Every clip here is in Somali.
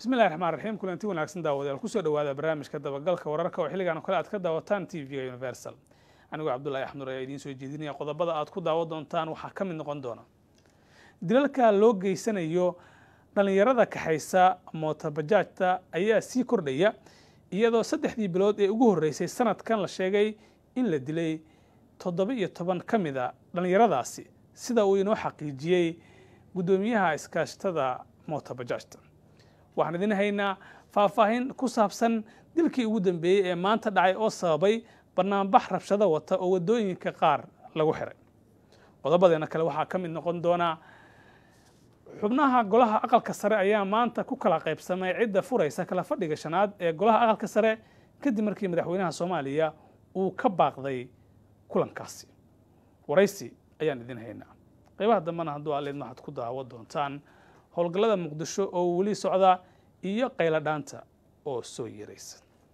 بسم الله الرحمن الرحيم كلنتي wanaagsan daawadayaal ku soo dhawaada barnaamijka dabagalka wararka oo xilligan kale aad ka daawataan TV-ga Universal anigu Cabdullaahi Axmed ayaa idin soo jeedinaya qodobada aad ku daawan doontaan waxa ka mid noqon doona dilalka loo geysanayo dhalinyarada ka haysa mootabajaajta ayaa sii kordhaya iyadoo 3 bilood ee ugu horeysay sanadkan la sheegay in la dilay 17 kamida dhalinyaradaasi sida uu inoo xaqiijiyay gudoomiyaha iskaashtada mootabajaajta waxaan idin haynaa faahfaahin ku saabsan dilkii ugu dambeeyay ee maanta dhacay oo sababay barnaamij rabshado wata oo wadooyinka qaar lagu xiray qodobadeena kale waxa ka mid noqon doona xubnaha golaha aqalka sare ayaa maanta ku kala qaybsamay cidda furaysa kala fadhiga shanaad ee golaha aqalka sare kadib markii madaxweynaha Soomaaliya uu ka baaqday kulankaasi waraysi ayaan idin haynaa qaybaha dambana hadduu aleed maxad ku daawo doontaan howlgallada Muqdisho oo wali socda iyo qayla dhaanta oo soo yeeraysa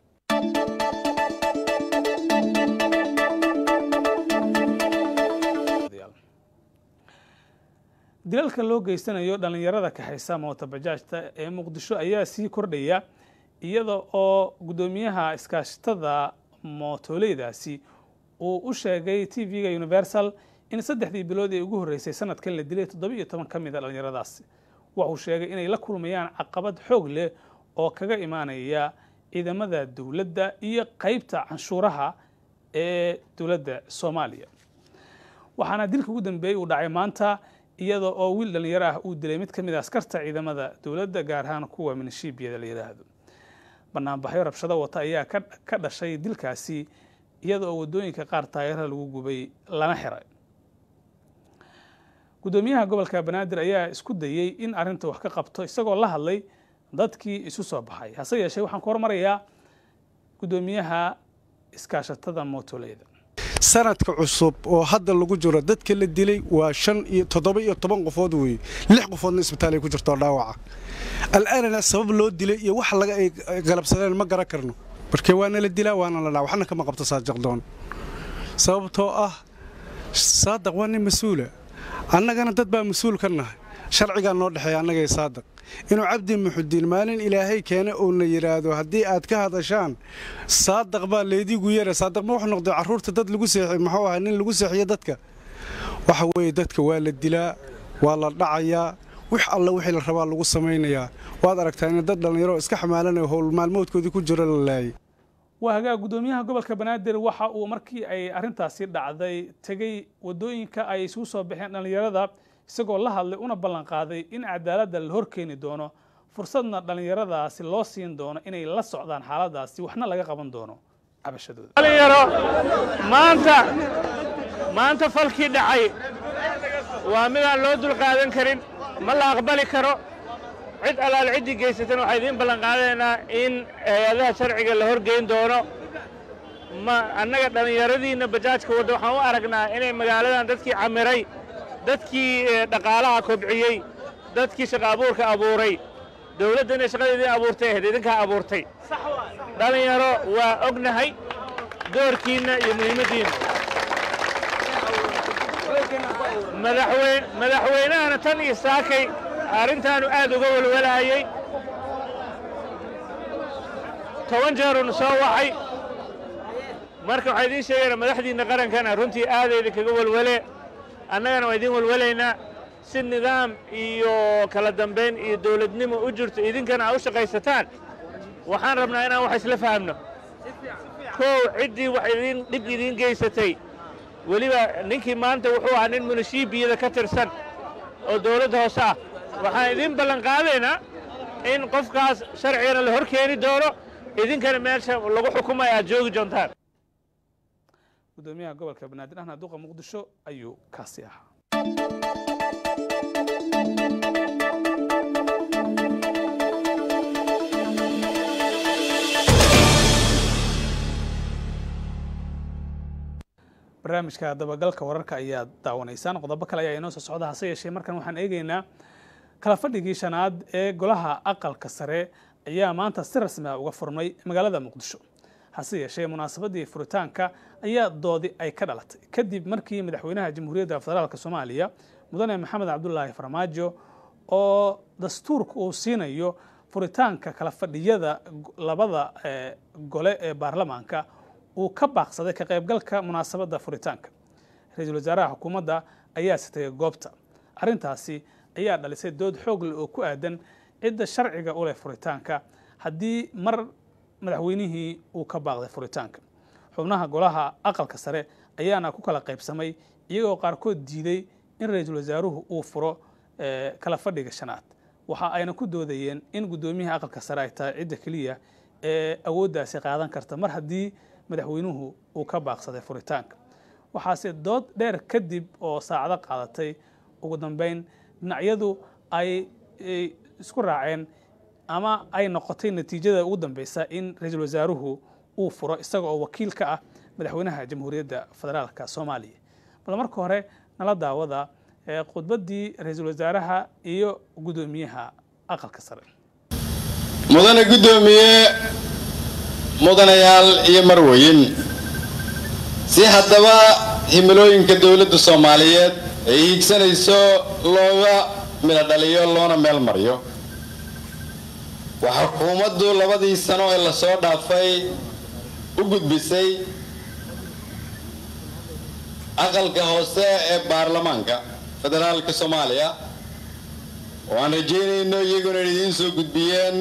dilalka loo geysanayo dhalinyarada ka haysa mootabajaajta ee Muqdisho ayaa sii kordhaya iyada oo gudoomiyaha iskaashtada mootoleydaasi uu u sheegay TV-ga Universal in 3 bilood ee ugu horeysay sanadkan la dilay 17 kamid ah dhalinyaradaasi wuxuu sheegay inay la kulmayaan caqabad xoog leh oo kaga imaanaya ciidamada dawladda iyo qaybta canshuuraha ee dawladda Soomaaliya waxaana dilka ugu dambeeyay uu dhacay maanta iyada oo wiil dhalinyaro ah uu dilay mid kamid ah askarta ciidamada dawladda gaar ahaan kuwa milishiibiyada la yiraahdo barnaamijyo rabshado wata ayaa ka dhashay dilkaasi iyada oo wadooyinka qaar taageero lagu gubay lana xiray gudoomiyaha gobolka Banaadir ayaa isku dayay in arinta wax ka qabto isagoo la hadlay dadkii isu soo baxay hase yeeshee waxaan ku hormarayaa gudoomiyaha iskaashatada mootoleyda sanadka cusub oo hadda lagu jiro dadka la dilay waa 17 qofood weey 6 qofoodna isbitaal ay ku jirto dhaawaca al'aana sabab loo dilay iyo wax laga qalabsadeen ma garan karno markii waana la dilaa waana la dhaawac waxna kama qabto saajaqdoon sababtoo ah saadaq waa nin mas'uula annagana dad baa mas'uul ka nahay sharciga noo dhaxay annaga iyo saadaq inuu cabdi muxudiin maalin ilaahay keenay oo na yiraahdo hadii aad ka hadashaan saadaq baa leedigu yeeray saadaq ma wax noqday caruurta dad lagu seexay maxuu ahaa nin lagu seexiyo dadka waxa weey dadka waa la dilaa waa la dhacayaa wax alla wixii la rabaa lagu sameeynaya waad aragtaa in dad dhalinyaro iska xamaalanay howl maalmoodkoodii ku jira la laayay waaga gudoomiyaha gobolka Banaadir waxa uu markii ay arintaasi dhacday tagay wadooyinka ay isugu soo baxeen dhalinyarada isagoo la hadlay una ballan qaaday in cadaaladda la horkeeni doono fursadna dhalinyaradaasi loo siin doono inay la socdaan xaaladaasi waxna laga qaban doono cabashadooda dhalinyaro maanta falkii dhacay waa mid aan loo dul qaadan karin ma la aqbali karo cid alaal cidii geysatan waxa idin ballan qaadaynaa in hay'adaha sharciga la horgeyn doono ma annaga dhalinyaradiina bajaajka wada waxaan u aragnaa inay magaaladan dadkii camiray dadkii dhaqaalaha kobciyay dadkii shaqo abuurka abuuray dawladda inay shaqadeedii abuurtay idinka abuurtay dhalinyaro waa ognahay doorkiina iyo muhiimadiina madaxweynahana tan iyo saakay arrintaanu aad uga walwalaayay 10 jeer uu soo waxay marka waxa idin sheegay madaxdiina qarankana runtii aad idinkaga walwale annagana waa idin walwaleynaa si nidaam iyo kala dambeyn iyo dawladnimo u jirto idinkana u shaqaysataan waxaan rabnaa inaan wax isla fahamno cidii wax idin dib idin geysatay waliba ninkii maanta wuxuu ahaa nin milishiibiyada ka tirsan oo dawladda hoose ah waxaan idin ballan qaadaynaa in qofkaas sharcigana la horkeeni doono idinkana meesha lagu xukumay aad joogi doontaan gudoomiyaha gobolka Banaadir ahna duqa Muqdisho ayuu kaasi ahaa barnaamijka dabagalka wararka ayaa daawanaysaan qodobo kale ayaa inoo soo socda hase yeeshee markan waxaan eegaynaa kala fadhigii shanaad ee golaha aqalka sare ayaa maanta si rasmi ah uga furmay magaalada Muqdisho hase yeeshee munaasabadii furitaanka ayaa doodi ay ka dhalatay kadib markii madaxweynaha Jamhuuriyadda Federaalka Soomaaliya mudane Maxamed Cabdullaahi Farmaajo oo dastuurka uu siinayo furitaanka kala fadhiyada labada gole ee baarlamaanka uu ka baaqsaday ka qaybgalka munaasabadda furitaanka ra-iisul wasaaraha xukuumadda ayaa sitay goobta arrintaasi ayaa dhalisay dood xoog leh oo ku aadan cidda sharciga u leh furitaanka haddii mar madaxweynihii uu ka baaqday furitaanka xubnaha golaha aqalka sare ayaana ku kala qaybsamay iyagoo qaarkood diiday in ra-iisul wasaaruhu uu furo kala fadhiga shanaad waxa ayna ku doodayeen in guddoomiyaha aqalka sare ay tahay cidda keliya ee awooddaasi qaadan karta mar haddii madaxweynuhu uu ka baaqsaday furitaanka waxaase dood dheer kadib oo saacado qaadatay ugu dambeyn dhinacyadu ay isku raaceen ama ay noqotay natiijada ugu dambeysa in ra-iisul wasaaruhu uu furo isaga oo wakiil ka ah madaxweynaha jamhuuriyadda federaalka soomaaliya bal marka hore nala daawada khudbaddii ra-iisul wasaaraha iyo guddoomiyaha aqalka sare mudane guddoomiye mudanayaal iyo marweyn si haddaba himilooyinka dowladda soomaaliyeed ay hiigsanayso looga midho dhaliyo loona meel mariyo waxaa xukuumaddu 2 sano ee lasoo dhaafay u gudbisay aqalka hoose ee baarlamaanka federaalka soomaaliya oo aan rajaynayno iyaguna idiin soo gudbiyeen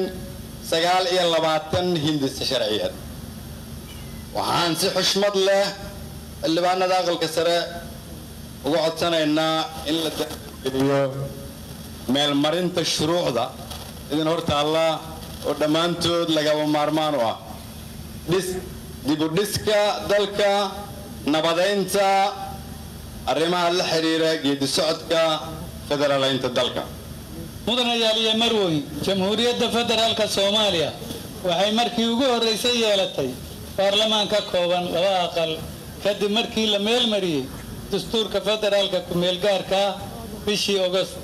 29 hindisa sharciyeed waxaan si xushmad leh xildhibaanada aqalka sare uga codsanaynaa in la geliyo meelmarinta shuruucda idin hortaalla oo dhammaantood lagaba maarmaan u ah dibudhiska dalka nabadeynta arrimaha la xiriira geedi socodka federaaleynta dalka mudanayaal iyo marweyn jamhuuriyadda federaalka soomaaliya waxay markii ugu horreysay yeelatay baarlamaan ka kooban 2 aqal kadib markii la meel mariyey dastuurka federaalka ku-meelgaarka bishii August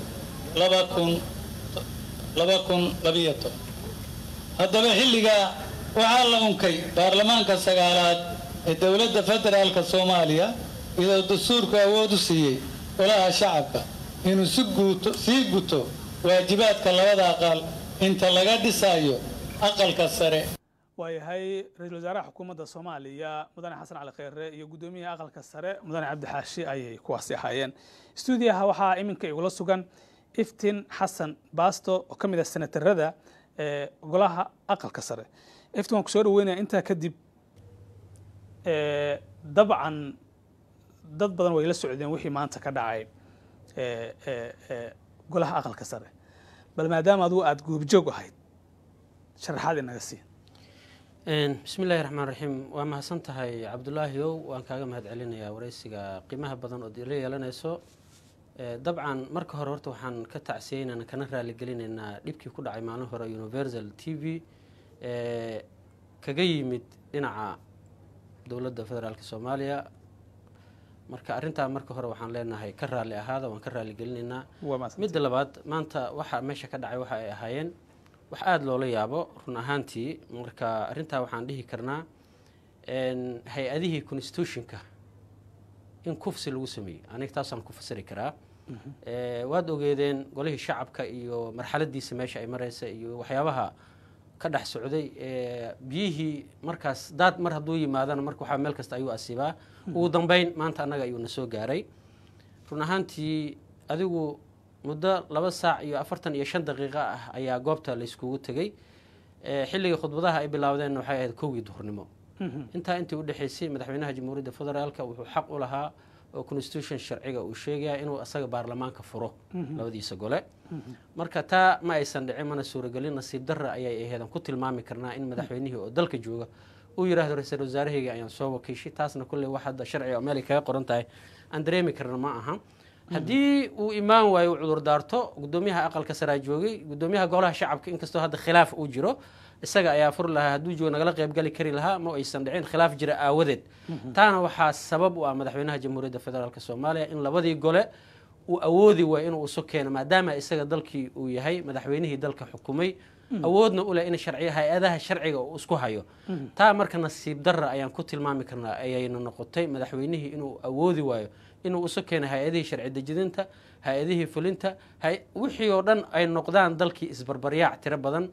2012 haddaba xilligaa waxaa la unkay baarlamaanka 9aad ee dowladda federaalka soomaaliya iyadoo dastuurku awood u siiyey golaha shacabka inuu sii guto waajibaadka 2 aqal inta laga dhisayo aqalka sare waayahay ra-iisul wasaaraha xukuumadda soomaaliya mudane xasan cali kheyre iyo guddoomiyaha aqalka sare mudane cabdi xaashi ayay kuwaasi ahaayeen stuudiyaha waxaa iminka igula sugan iftiin xasan baasto oo ka mid ah senatarada golaha aqalka sare iftiin waan ku soo dhaweynaya intaa kadib dabcan dad badan way la socdeen wixii maanta ka dhacay golaha aqalka sare bal maadaama adigu aada goobjoog ahayd sharaxaad inaga sii بسم الله الرحمن الرحيم وما حسنتها عبد الله يو وان كاغا مهد علينا وريسيغا قيمها بدن oo diilay yeelanayso dabcan marka hore horta waxaan ka tacsiyeynaa kana raali gelinaynaa dhibkii ku dhacay maalin hore Universal TV kaga yimid dhinaca dawladda federaalka Soomaaliya marka arinta marka hore waxaan leenahay ka raali ahaada waan ka raali gelinaynaa mid labaad maanta waxa meesha ka dhacay waxa ay ahaayeen wax aad loola yaabo run ahaantii marka arinta waxaan dhihi karnaa hay-adihii constitutionka in kufsi lagu sameeyay aniga taasaan ku fasiri karaa waad ogeedeen golihii shacabka iyo marxaladiisa meesha ay maraysa iyo waxyaabaha ka dhex socday biyihii markaas daad mar hadduu yimaadana marka waxaa meel kasta ayuu asiibaa ugu dambeyn maanta annaga ayuu na soo gaaray run ahaantii adigu muddo 2 saac iyo 45 daqiiqo ah ayaa goobta la iskugu tagay xilliga khudbadaha ay bilaawdeen waxay ahayd 1 duhurnimo intii u dhaxaysay madaxweynaha jamhuuriyadda federaalka wuxuu xaq u lahaa oo constitution sharciga uu sheegaya inuu asaga baarlamaanka furo labadiisa gole marka taa ma aysan dhicin mana suuragelin nasiib darra ayay ahayd ku tilmaami karnaa in madaxweynihii oo dalka jooga uu yiraahdo ra'iisul wasaarahayga ayaan soo wakiishay taasna kulli wax hadda sharci oo meel kaga qoran tahay aan dareemi karna ma aha haddii uu imaan waayo cudur daarto guddoomiyaha aqalka sare joogay guddoomiyaha golaha shacabka inkastoo hadda khilaaf uu jiro isaga ayaa fur lahaa hadduu joogo nagala qayb gali kari lahaa ma aysan dhicin khilaaf jira aawadeed taana waxaa sabab u ah madaxweynaha jamhuuriyadda federaalka Soomaaliya in labadii gole uu awoodi waayo inuu soo keeno maadaama isaga dalkii uu yahay madaxweynihii dalka xukumay awoodna u leh in hay-adaha sharciga uu isku hayo taa marka nasiib darra ayaan ku tilmaami karnaa ayayna noqotay madaxweynihii inuu awoodi waayo inuu soo keeno hay-adihii sharci dejinta hay-adihii fulinta wixii oo dhan ay noqdaan dalkii isbarbaryaac tiro badan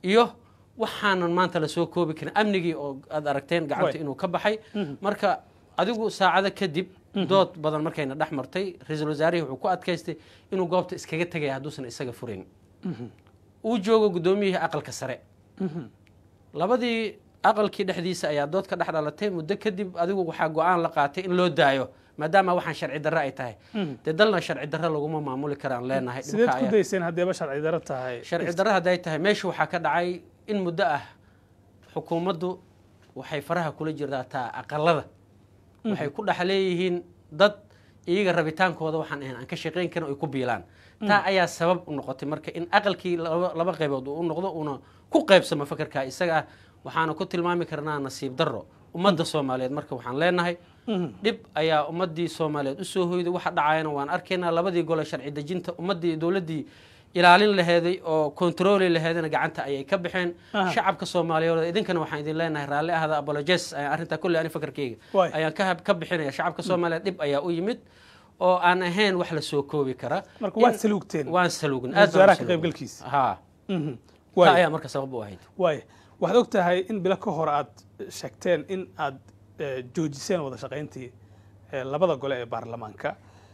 iyo waxaanan maanta la soo koobi karin amnigii oo aad aragteen gacanta inuu ka baxay marka adigu saacado kadib dood badan markayna dhex martay ra-iisul wasaarihii wuxuu ku adkaystay inuu goobta iskaga tegaya hadduusan isaga furayn uu joogo guddoomiyihii aqalka sare labadii aqalkii dhexdiisa ayaa dood ka dhex dhalatay muddo kadib adigu waxaa go-aan la qaatay in loo daayo maadaama waxaan sharci darro ay tahay dee dalna sharci darro laguma maamuli karaan leenahay sideed ku dayseen haddeeba sharci darro tahay sharci darro hadday tahay meesha waxaa ka dhacay in muddo ah xukuumaddu waxay faraha kula jirtaa aqalada waxay ku dhex leeyihiin dad iyaga rabitaankooda waxaan ahayn aan ka shaqayn karin ay ku biilaan taa ayaa sabab u noqotay marka in aqalkii laba qaybood uu noqdo una ku qaybsamo fakarka isaga ah waxaana ku tilmaami karnaa nasiib darro ummadda Soomaaliyeed marka waxaan leenahay dib ayaa ummadii Soomaaliyeed u soo hoyday waxa dhacayna waan arkaynaa labadii gole sharci dejinta ummadii dawladii ilaalin laheeday oo control laheedana gacanta ayay ka bixeen shacabka Soomaaliyeed idinkana waxaan idin leenahay raalli ahada apologies arinta kulli aan fakarkeyga ayaan ka bixinaya shacabka Soomaaliyeed dib ayaa u yimid oo aan ahayn wax la soo koobi kara marka waad saluugteen waan saluugin aad baan ka qayb galkiisa waa ayaa marka sabab u ahayd waxaad ogtahay in bilo ka hor aad sheegteen in aad joojiseen wada shaqayntii labada gole ee baarlamaanka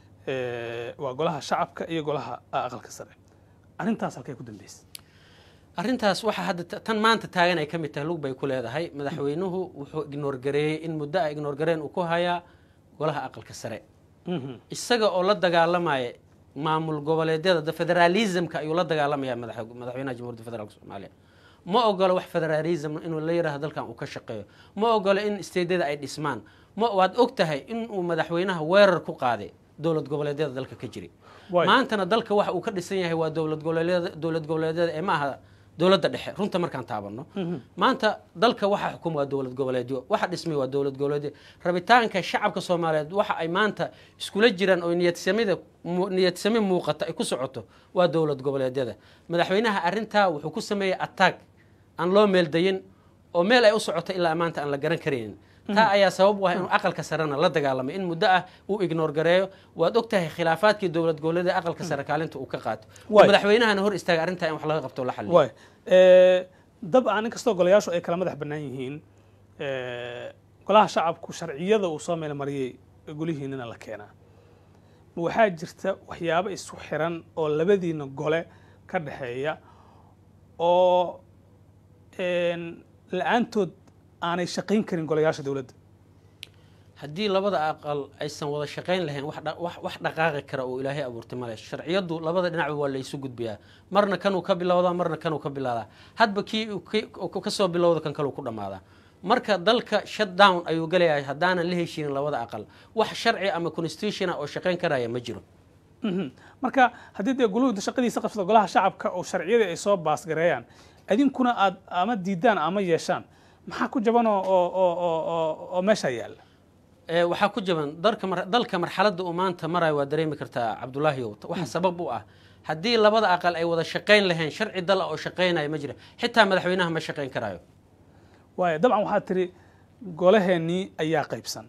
waa golaha shacabka iyo golaha aqalka sare arrintaas halkay ku dambeysay arrintaas waxa hadda tan maanta taagan ay ka mid tahay lug bay ku leedahay madaxweynuhu wuxuu ignore gareeyay in muddo ay ignore gareen uu ku hayaa golaha aqalka sare isaga oo la dagaalamaya maamul goboleedyada federalismka ayuu la dagaalamaya madaxweynaha jamhuuriyadda federaalka Soomaaliya ma ogola wax federalism inuu la yiraahdo dalkan uu ka shaqeeyo ma ogola in steedada ay dhismaan ma waad ogtahay in uu madaxweynaha weerar ku qaaday dawlad goboleedyada dalka ka jiri maantana dalka waxa uu ka dhisan yahay waa dawlad goboleedyada ee ma aha dawladda dhexe runta markaan taabano maanta dalka waxa xukum waa dawlad goboleedyo waxa dhismay waa dawlad goboleedyo rabitaanka shacabka Soomaaliyeed waxa ay maanta iskula jiraan oo niyad sami muuqata ay ku socoto waa dawlad goboleedyada madaxweynaha arinta wuxuu ku sameeyay attack aan loo meel dayin oo meel ay u socoto ilaa maanta aan la garan karin taa ayaa sabab u ah inuu aqalka sarena la dagaalamay in muddo ah uu ignore gareeyo waad ogtahay khilaafaadkii dawlad goboleedyada aqalka sare kaalinta uu ka qaato madaxweynahana hor istaaga arinta in wax laga qabto la xalliyo dabcan inkastoo golayaashu ay kala madax bannaan yihiin golaha shacabku sharciyada uu soo meel mariyay golihiinana la keenaa waxaa jirta waxyaabo isku xiran oo labadiina gole ka dhaxeeya oo la'aantood aanay shaqayn karin golayaasha dawladda haddii labada aqal aysan wada shaqayn lahayn wax dhaqaaqi kara oo ilaahay abuurtay male sharciyadu labada dhinac waa la isu gudbiyaa marna kanuu ka bilowdaa marna kanuu ka bilaadaa hadba kii ka soo bilowda kan kaluu ku dhammaadaa marka dalka shutdown ayuu galayaa haddaanan la heshiinin labada aqal wax sharci ama constitution oo shaqayn karaya ma jiro marka haddii dee guluhu shaqadiisa qabsada golaha shacabka oo sharciyada ay soo baasgareeyaan idinkuna aad ama diidaan ama yeeshaan maxaa ku jaban oo meesha yaala waxaa ku jaban dalka marxaladda uu maanta marayo waa dareemi kartaa Cabdullaahi waxa sabab u ah haddii labada aqal ay wada shaqayn lahayn sharci dal oo shaqaynaya ma jira xitaa madaxweynaha ma shaqayn karayo dabcan waxaad tiri golaheennii ayaa qaybsan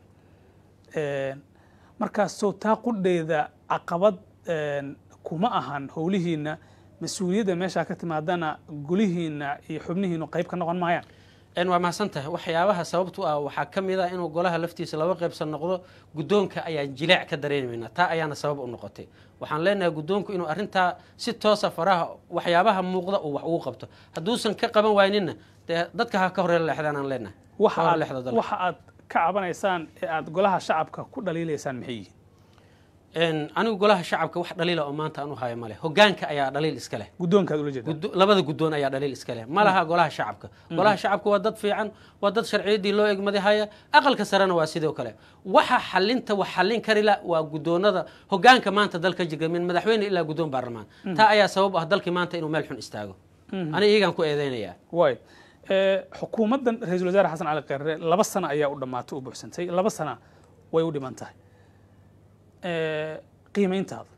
markaas soo taa qudheeda caqabad kuma ahan howlihiina mas-uuliyadda meesha ka timaadana golihiina iyo xubnihiinu qayb ka noqon maayaan waa mahadsantahay waxyaabaha sababtu ah waxaa ka mid ah inuu golaha laftiisa laba qaybsan noqdo guddoonka ayaan jileec ka dareemaynaa taa ayaana sabab u noqotay waxaan leenahay guddoonku inuu arrintaa si toosa faraha waxyaabaha muuqda uu wax ugu qabto hadduusan ka qaban waayninna dee dadka ha ka horreela leexdaan aan leenahay waxa aad ka cabanaysaan ee aad golaha shacabka ku dhaliilaysaan maxay yihiin anigu golaha shacabka wax dhaliila oo maanta aan u hayo male hogaanka ayaa dhaliil iska leh guddoonkaad ula jeedaa labada guddoon ayaa dhaliil iska leh ma laha golaha shacabka golaha shacabka waa dad fiican waa dad sharciyadii loo egmaday haya aqalka sarena waa sidoo kale waxa xalinta wax xallin kari la waa guddoonada hogaanka maanta dalka jirga min madaxweyne ilaa guddoon baarlamaan taa ayaa sabab ah dalkii maanta inuu meel xun istaago aniga iyagaan ku eedeynayaa xukuumaddan ra-iisul wasaare xasan cali kheyre 2 sano ayaa u dhammaatay u buuxsantay 2 sano way u dhiman tahay qiimayntaada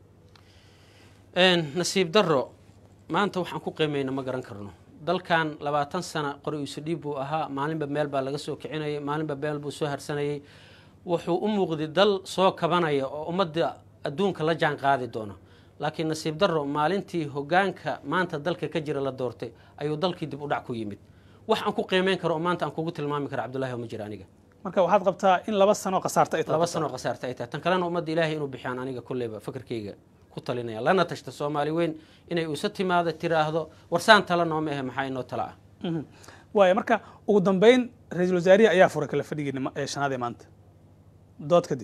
nasiib darro maanta waxaan ku qiimayna ma garan karno dalkan 20 sano qori isu dhiib buu ahaa maalinba meel baa laga soo kicinayay maalinba meel buu soo harsanayay wuxuu u muuqday dal soo kabanaya oo ummadda adduunka la jaan qaadi doono laakiin nasiib darro maalintii hoggaanka maanta dalka ka jira la doortay ayuu dalkii dib u dhac ku yimid wax aan ku qiimeyn karo oo maanta aan kugu tilmaami karo Cabdullaahi ma jira aniga marka waxaad qabtaa in 2 sano qasaarta ay tahay 2 sano qasaarta ay tahay tan kalena ummadda Ilaahay inuu bixiyaan aniga kulleeba fikirkayga ku talinaya lana tashta Soomaali weyn inay u timaado tiraahdo warsaan tala nooma ah maxay noo tala ah waayo marka ugu dambeyn ra'iisul wasaarihi ayaa furay kala fadhigii shanaad ee maanta dood kadib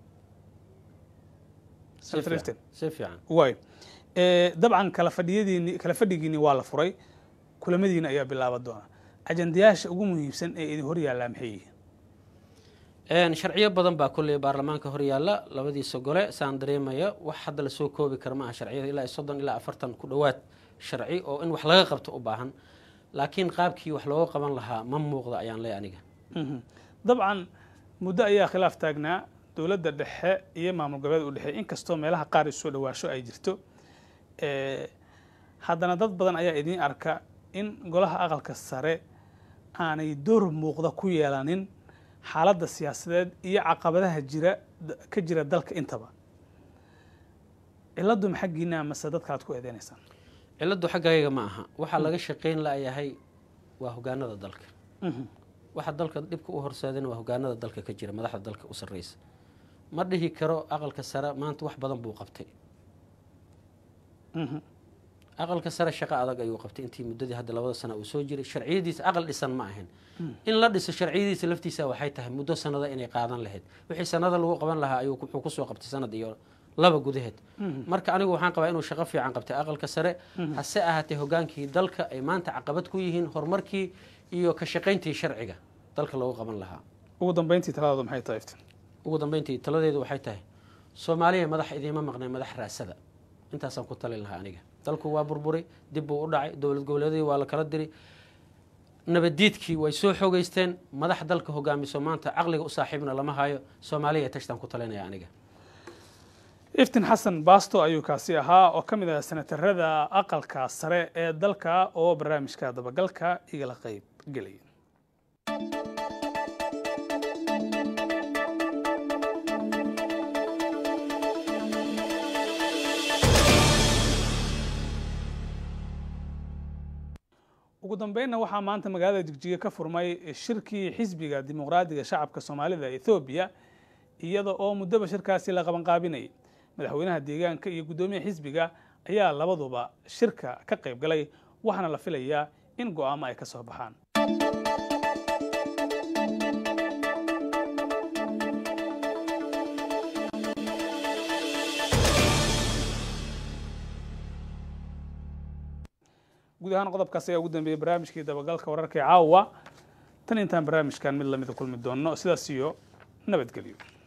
si fiican waayo dabcan kala fadhigiini waa la furay kulamadiina ayaa bilaaban doona ajandayaasha ugu muhiimsan ee idin hor yaalla maxay yihiin sharciyo badan baa kulli baarlamaanka hor yaalla labadiisa gole saan dareemaya wax hadda la soo koobi karo ma aha sharciyada ilaa 30 ilaa 40 ku dhawaad sharci oo in wax laga qabto u baahan laakiin qaabkii wax looga qaban lahaa ma muuqda ayaan leeyahay aniga dabcan muddo ayaa khilaaf taagnaa dowladda dhexe iyo maamul goboleed u dhexe inkastoo meelaha qaar soo dhawaasho ay jirto haddana dad badan ayaa idin arka in golaha aqalka sare aanay door muuqda ku yeelanin xaaladda siyaasadeed iyo caqabadaha ka jira dalka intaba ciladu maxagiina mase dadka aad ku eedeynaysan ciladu xaggayga ma aha waxa laga shaqeyn laayahay waa hogaanada dalka waxa dalka dibka u horseedana waa hogaanada dalka ka jira madaxda dalka u sarreysa ma dhihi karo aqalka sare maanta wax badan buu qabtay aqalka sare shaqo adag ayuu qabtay intii muddadii hadda 2 sano uu soo jiray sharciyadiisa aqal dhisan ma ahayn in la dhiso sharciyadiisa laftiisa waxay tahay muddo sanada inay qaadan lahayd wixii sanada lagu qaban lahaa ayuu wuxuu ku soo qabtay sanad iyo 2 gudaheed marka anigu waxaan qabaa inuu shaqo fiican qabtay aqalka sare hase ahaatee hogaankii dalka ay maanta caqabad ku yihiin horumarkii iyo ka shaqayntii sharciga dalka lagu qaban lahaa ugu dambeyntii taladeedu maxay tahay ugu dambeyntii taladeedu waxay tahay Soomaaliya madax idima maqnay madax raasada intaasaan ku talin lahaa aniga dalku waa burburay dib uu u dhacay dawlad goboleedyada waa la kala diray nabadiidkii way soo xogeysteen madax dalka hogaamiso maanta aqliga u saaxiibna lama hayo Soomaaliya tashtan ku talinaya aniga iftiin xasan baasto ayuu kaasi ahaa oo ka mid ah senatarada aqalka sare ee dalka oo barnaamijka dabagalka igala qayb galay ugu dambeynna waxaa maanta magaalada Jigjiga ka furmay shirkii xisbiga dimuqraadiga shacabka Soomaalida Ethiopia iyada oo muddo shirkaasi la qaban qaabinay madaxweynaha deegaanka iyo gudoomiyaha xisbiga ayaa labaduba shirka ka qayb galay waxaana la filayaa in go'aamo ay ka soo baxaan guud ahaan qodobkaas ayaa ugu dambeeyay barnaamijkii dabagalka wararka caawa tan intaan barnaamijkan mid lamid kulmi doono sidaas iyo nabadgelyo